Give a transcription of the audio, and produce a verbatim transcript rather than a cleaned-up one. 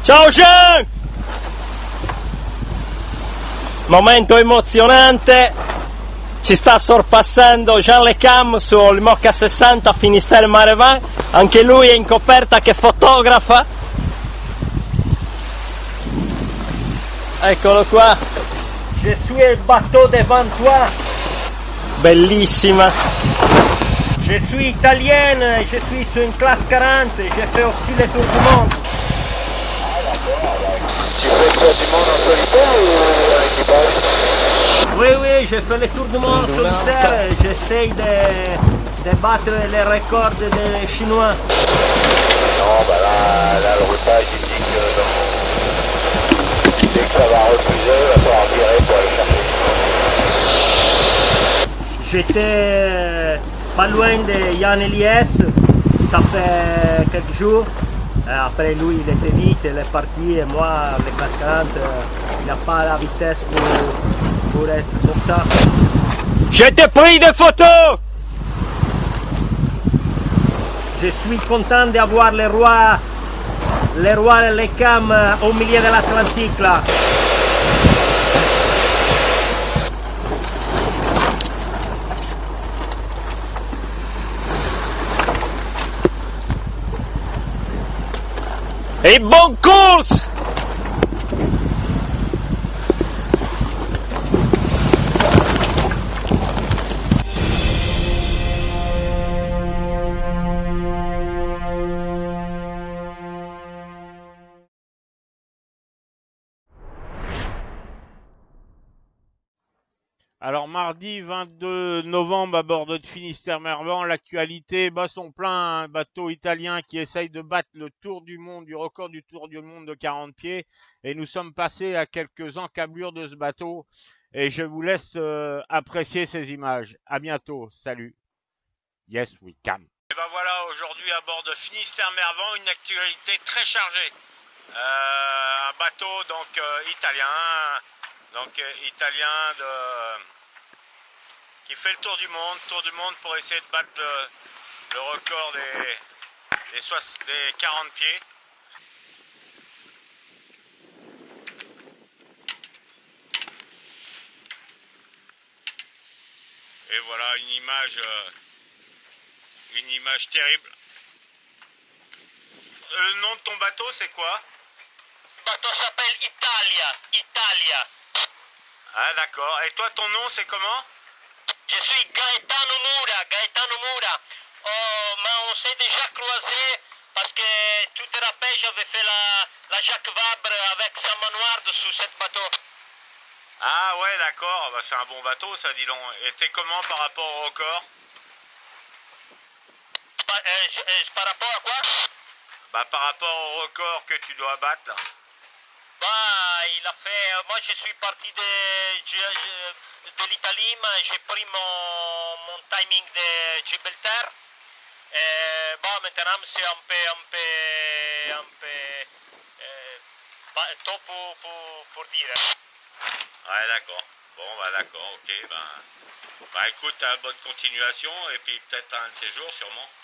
Ciao Jean! Momento emozionante, ci sta sorpassando Jean Le Cam sul Mokka sessanta a Finisterre Marevin, anche lui è in coperta che fotografa. Eccolo qua. Je suis le bateau devant toi. Bellissima. Je suis italienne, je suis sur une classe quarante, j'ai fait aussi le tour du monde. Tu fais le tour du monde en solitaire ou en équipage? Oui, oui, j'ai fait le tour du monde en solitaire, j'essaye de, de battre les records des Chinois. Non, bah là, là le routage il dit que non. Dès que ça va refuser, il va falloir virer pour aller chercher. J'étais pas loin de Yann Eliès, ça fait quelques jours. Après lui il était vite, il est parti et moi avec la quarante, il n'a pas la vitesse pour, pour être comme ça. Je t'ai pris des photos! Je suis content d'avoir le roi, le roi Le Cam au milieu de l'Atlantique là. Et bonne course! Alors mardi vingt-deux novembre à bord de Finisterre Marevin, l'actualité bat son plein, un bateau italien qui essaye de battre le tour du monde, du record du tour du monde de quarante pieds. Et nous sommes passés à quelques encablures de ce bateau. Et je vous laisse euh, apprécier ces images. À bientôt, salut. Yes, we can. Et ben voilà, aujourd'hui à bord de Finisterre Marevin, une actualité très chargée. Euh, un bateau donc euh, italien, donc euh, italien de... qui fait le tour du monde, tour du monde pour essayer de battre le, le record des, des, des quarante pieds. Et voilà une image, euh, une image terrible. Le nom de ton bateau c'est quoi? Le bateau s'appelle Italia, Italia. Ah d'accord, et toi ton nom c'est comment? Je suis Gaetano Moura, Gaetano Moura. Oh, mais on s'est déjà croisé parce que tu te rappelles, j'avais fait la, la Jacques Vabre avec sa manoir dessous cette bateau. Ah ouais d'accord, bah, c'est un bon bateau ça dis donc. Et t'es comment par rapport au record? Par, euh, euh, par rapport à quoi? Bah par rapport au record que tu dois battre là. Bah, il a fait... Moi, je suis parti de, de l'Italie, mais j'ai pris mon, mon timing de Gibraltar. Et bon, maintenant, c'est un peu, un peu, un peu euh, bah, tôt pour, pour, pour dire. Ouais, d'accord. Bon, bah d'accord, ok. Bah, bah écoute, bonne continuation et puis peut-être un de ces jours sûrement.